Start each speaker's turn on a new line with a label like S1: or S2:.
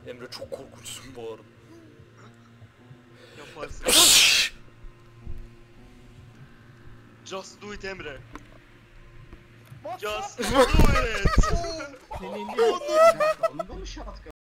S1: Emre çok korkunçsun bu arada.
S2: Yaparsın. Just do it Emre. Just do it.
S3: Senin de onda mı şatkan?